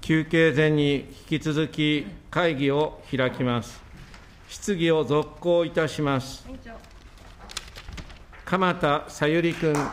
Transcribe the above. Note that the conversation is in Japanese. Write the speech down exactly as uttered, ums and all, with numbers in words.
休憩前に引き続き会議を開きます。質疑を続行いたします。鎌田さゆり君。